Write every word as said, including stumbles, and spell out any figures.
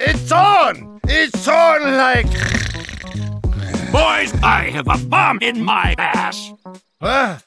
It's on! It's on like... Boys, I have a bomb in my ass. Huh?